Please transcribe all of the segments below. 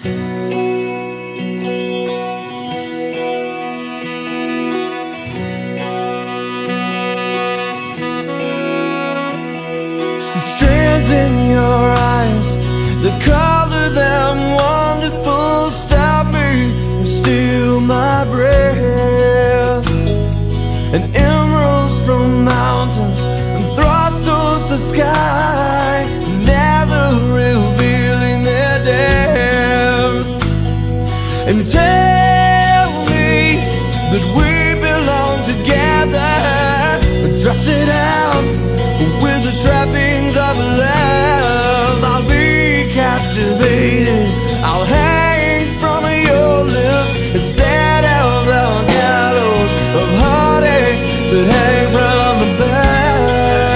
Strands in your eyes, the color them wonderful, stop me and steal my breath. And emeralds from mountains and thrusts towards the sky, never revealing their depth. And tell me that we belong together, dress it out with the trappings of love. I'll be captivated, I'll hang from your lips instead of the gallows of heartache that hang from above.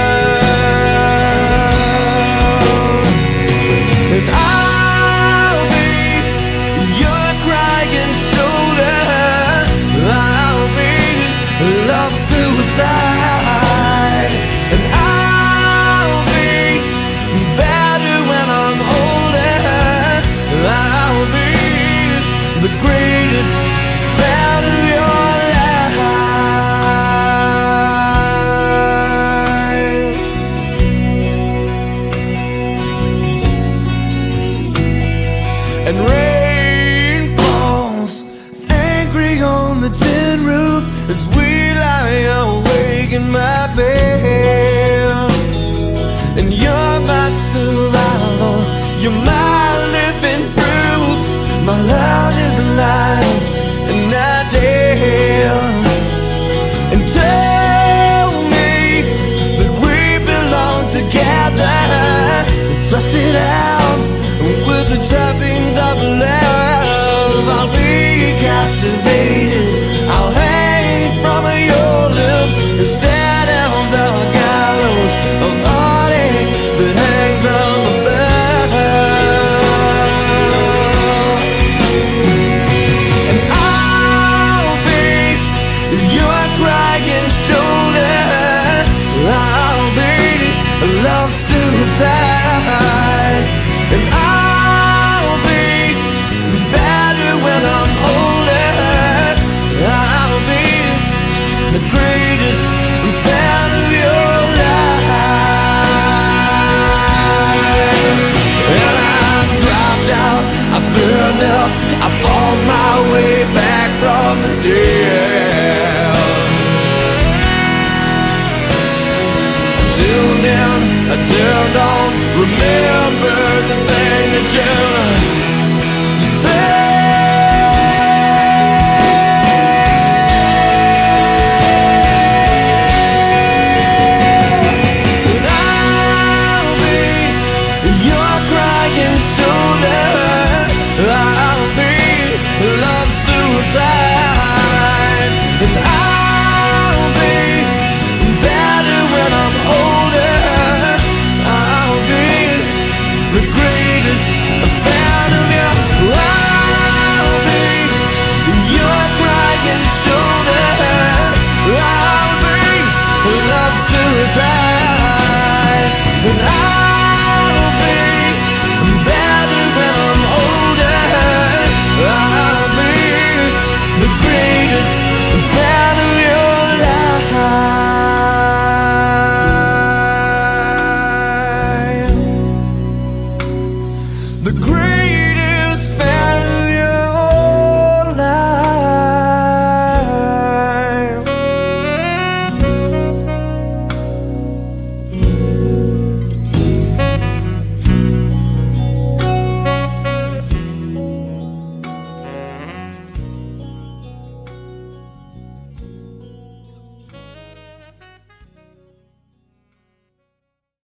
And I'll be your crying shoulder, I'll be love suicide. And I'll be better when I'm older, I'll be the greatest part of your life. And rain falls angry on the tin roof as we lie awake in my bed. And you're my survival, you're my living proof. My love is alive and not dead. And tell me that we belong together, dress it out with the trappings of love. I'll be captivated, I'll hang from your lips instead of the gallows of heartache that hang from above. And I'll be your crying shoulder, I'll be love suicide. And I'll be better when I'm older, I'll be the greatest fan of your life. And I dropped out, I burned up, I fought my way back from the dead. Till then, I turned on, remember the thing that you